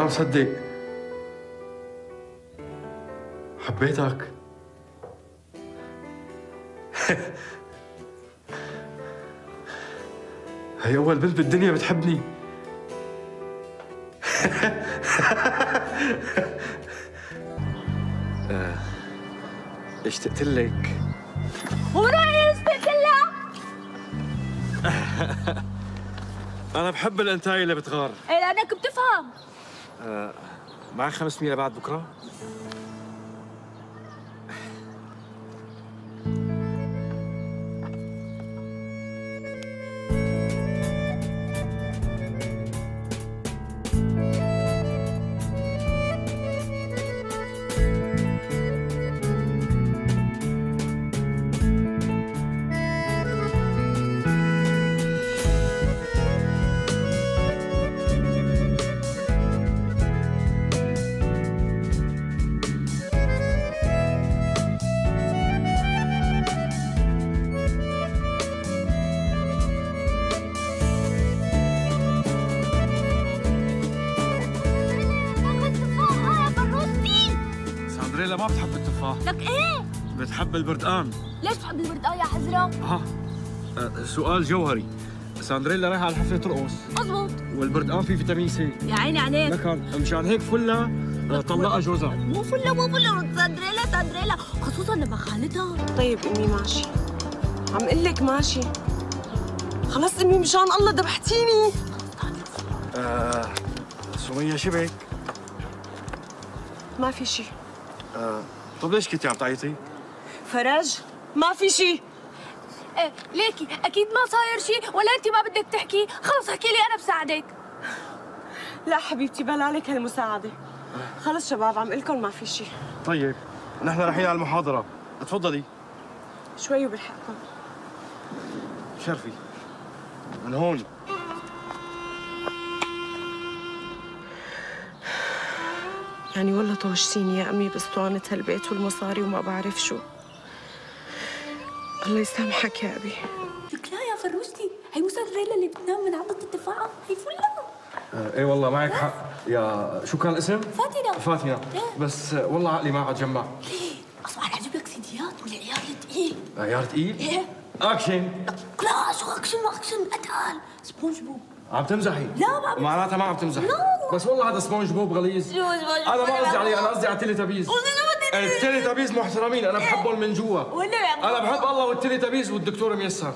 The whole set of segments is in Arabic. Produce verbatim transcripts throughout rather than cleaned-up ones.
مصدق. حبيتك. هي أول بنت بالدنيا بتحبني. آه، اشتقت لك. وراي اشتقت لها. أنا بحب الأنتاي اللي بتغار. إيه لأنك بتفهم. آه، معك خمسمية لبعد بكرة؟ ساندريلا ما بتحب التفاح. لك ايه؟ بتحب البردقان. ليش بتحب البردقان يا حزرة؟ ها أه سؤال جوهري. ساندريلا رايحة على الحفلة ترقص. مضبوط. والبردقان فيه فيتامين سي. يا عيني عليك. لكن مشان هيك فلة طلقها جوزها. مو فلة مو فلة ساندريلا ساندريلا خصوصا لما خانتها. طيب امي ماشي. عم قل لك ماشي. خلص امي مشان الله ذبحتيني. آه سمية شبك؟ ما في شيء. آه طب ليش كنتي عم تعيطي؟ فرج ما في شيء. ايه ليكي اكيد ما صاير شيء ولا انت ما بدك تحكي، خلص احكي لي انا بساعدك. لا حبيبتي بلا لك هالمساعدة. خلص شباب عم قلكم ما في شيء. طيب نحن رايحين على المحاضرة، تفضلي. شوي وبلحقكم. شرفي. من هون. يعني والله طوشتيني يا أمي باسطوانة هالبيت والمصاري وما بعرف شو. الله يسامحك يا أبي. لك لا يا فروشتي، هي مو ساندريلا اللي بتنام من عضة التفاحة، هي فلة. آه ايه والله معك حق. يا شو كان الاسم؟ فاتنة. فاتنة. إيه؟ بس آه والله عقلي ما عاد جمع. ليه؟ اصلا رح اجيب لك سيديات والعيار الثقيل. عيار تقيل؟ ايه؟ اكشن. لا شو اكشن ما اكشن اتقل، سبونج بوب. عم تمزحي؟ لا ما عم معناتها ما عم تمزحي. لا. بس والله هذا سبونج بوب غليظ. شو سبونج بوب؟ انا ما قصدي عليه، انا قصدي على التيلي تابيز. التيلي تابيز محترمين، انا بحبهم من جوا. انا بحب الله والتيلي تابيز والدكتور ميسر.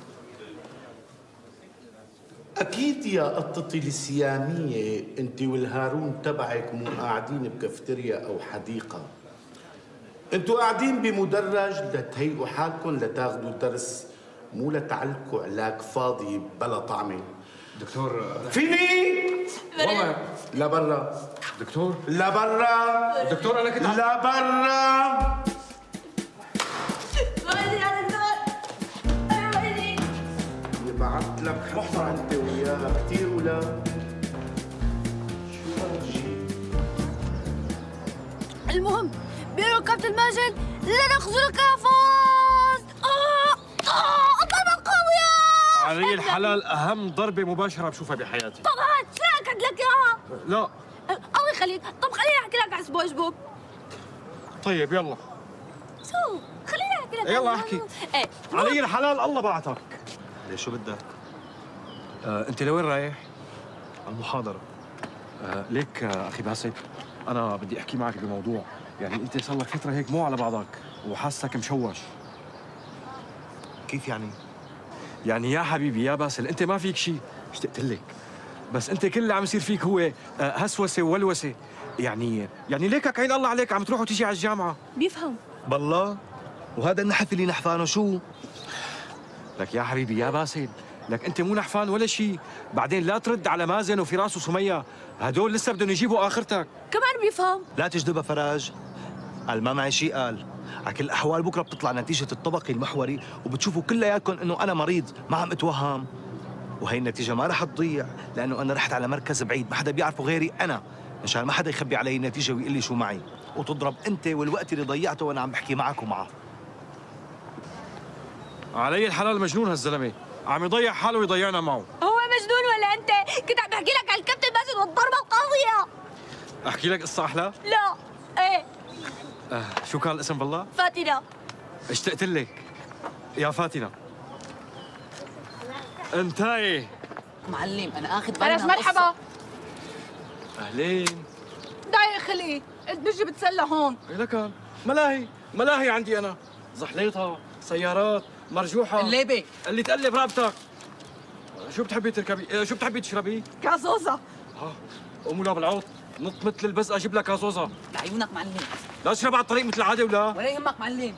أكيد يا قطتي السيامية أنت والهارون تبعك مو قاعدين بكافتيريا أو حديقة. أنتوا قاعدين بمدرج لتهيئوا حالكم لتاخذوا درس، مو لتعلقوا علاق فاضي بلا طعمة. دكتور فيني؟ والله لبرا. دكتور لبرا. دكتور انا كنت لبرا. بعت لك محترم انت وياه كثير ولا شو هذا الشيء؟ المهم بيقولوا كابتن ماجد لنخذلك يا فوز. اه اه الضربة قوية. علي الحلال اهم ضربة مباشرة بشوفها بحياتي. طبعا شو اكد لك اياها؟ لا. الله يخليك، طب خليني احكي لك عن سبونج بوب. طيب يلا. شو؟ خليني احكي لك. يلا احكي. ايه علي الحلال الله بعتك. ليش شو بدك؟ آه، انت لوين رايح؟ على المحاضرة. آه، ليك آه، اخي باسل، انا بدي احكي معك بموضوع، يعني انت صار لك فترة هيك مو على بعضك وحاسك مشوش. كيف يعني؟ يعني يا حبيبي يا باسل انت ما فيك شيء، اشتقت لك، بس انت كل اللي عم يصير فيك هو آه، هسوسة وولوسة، يعني يعني ليكك عين الله عليك عم تروح وتيجي على الجامعة. بيفهم. بالله؟ وهذا النحف اللي نحفانه شو؟ لك يا حبيبي يا باسل، لك انت مو نحفان ولا شيء، بعدين لا ترد على مازن وفراس وسمية، هدول لسه بدهم يجيبوا اخرتك. كمان بيفهم. لا تجذبها فراج. قال ما معي شيء قال. على كل الاحوال بكره بتطلع نتيجة الطبقي المحوري وبتشوفوا كلياتكم انه انا مريض، ما عم اتوهم. وهي النتيجة ما رح تضيع، لانه انا رحت على مركز بعيد ما حدا بيعرفه غيري انا، مشان ما حدا يخبي علي النتيجة ويقول لي شو معي، وتضرب انت والوقت اللي ضيعته وانا عم بحكي معك ومعه. علي الحلال مجنون هالزلمه، عم يضيع حاله ويضيعنا معه. هو مجنون ولا انت؟ كنت عم بحكي لك على الكابتن ماجد والضربه القاضيه. احكي لك قصه احلى؟ لا. ايه. آه شو كان الاسم بالله؟ فاتنة. اشتقت لك يا فاتنة. انتاي معلم انا اخذ بالي بلاش من مرحبا. اهلين. ضايق خلي، قلت بجي بتسلى هون. ايه لكان ملاهي ملاهي عندي انا، زحليطه، سيارات، مرجوحه، الليبي اللي تقلب رقبتك. شو بتحبي تركبي؟ آه، شو بتحبي تشربي؟ كازوزة. ها قوموا لا بالعوض، نط مثل البزقه اجيب لك كازوزه. لعيونك معلم. لا تشرب على الطريق مثل العاده ولا؟ ولا يهمك معلم.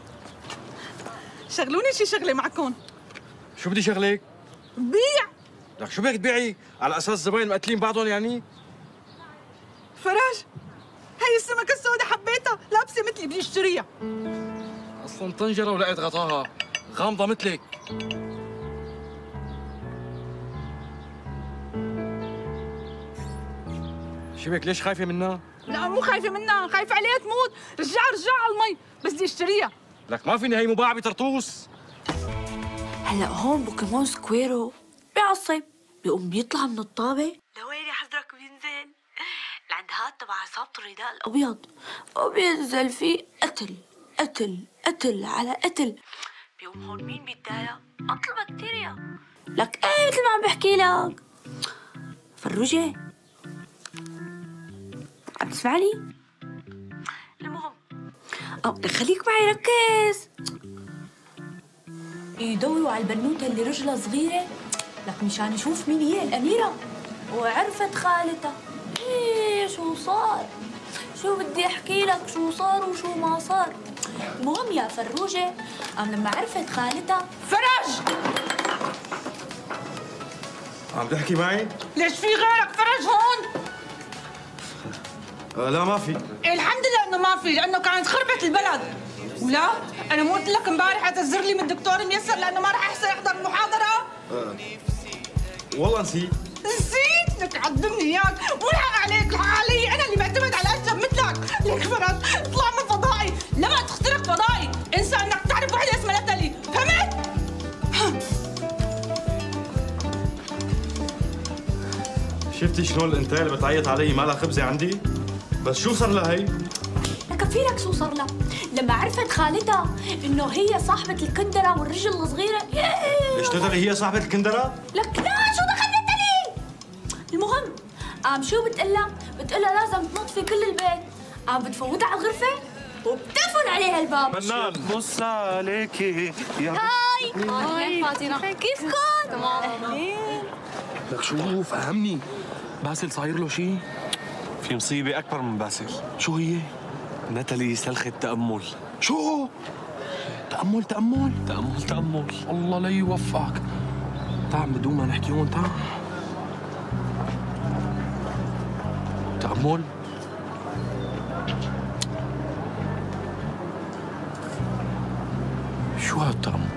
شغلوني شي شغله معكم. شو بدي شغلك؟ بيع. لك شو بدك تبيعي؟ على اساس زباين مقتلين بعضهم يعني؟ فرج، هي السمكة السوداء حبيتها، لابسة مثلي بدي اشتريها. اصلا طنجره ولقيت غطاها، غامضه مثلك. شبك ليش خايفه منها؟ لا مو خايفة منها، خايفة عليها تموت، رجعها رجعها على المي، بس بدي اشتريها. لك ما فيني، هي مباعة بطرطوس. هلا هون بوكيمون سكويرو بيعصب، بيقوم بيطلع من الطابة لوين حضرتك بينزل؟ لعند هاد تبع عصابة الرداء الأبيض، وبينزل فيه قتل قتل قتل على قتل. بيقوم هون مين بيتضايق؟ قتل بكتيريا. لك ايه مثل ما عم بحكي لك. فروجة عم تسمعني؟ المهم اه بدك خليك معي ركز. يدوروا على البنوتة اللي رجلها صغيرة لك مشان يشوف مين هي الأميرة، وعرفت خالتها. ايه شو صار؟ شو بدي احكي لك شو صار وشو ما صار. المهم يا فروجة قام لما عرفت خالتها. فرج! عم تحكي معي؟ ليش في غيرك فرج هون؟ آه لا ما في. إيه الحمد لله انه ما في، لانه كانت خربت البلد. ولا انا مو قلت لك امبارح اعتذر لي من الدكتور ميسر لانه ما راح يحصل يحضر المحاضره؟ آه. والله نسيت. نسيت؟ لك عدمني اياك، مو الحق عليك، الحق علي، انا اللي بعتمد على اشرف مثلك. لك فرج اطلع من فضائي، لما تخترق فضائي انسى انك تعرف وحده اسمها نتالي، فهمت؟ شفتي شلون الانتايه اللي بتعيط علي مالها خبزه عندي؟ بس شو صار لها هي؟ لك في لك شو صار لها؟ لما عرفت خالتها انه هي صاحبة الكندرة والرجل الصغيرة. ليش تدري هي صاحبة الكندرة؟ لك لا شو دخلت لي؟ المهم قام شو بتقلها؟ بتقلها لازم تنط في كل البيت، قام بتفوتها على الغرفة وبتقفل عليها الباب. فنان بص عليكي يا هاي هاي فاطمة، كيفكم؟ تمام. أهلين. لك شو فهمني، باسل صاير له شيء؟ في مصيبة أكبر من باسل. شو هي؟ نتالي سلخت تأمل. شو؟ تأمل تأمل تأمل تأمل. الله لا يوفقك. تعال بدون ما نحكي هون، تعال. تأمل؟ شو هالتأمل؟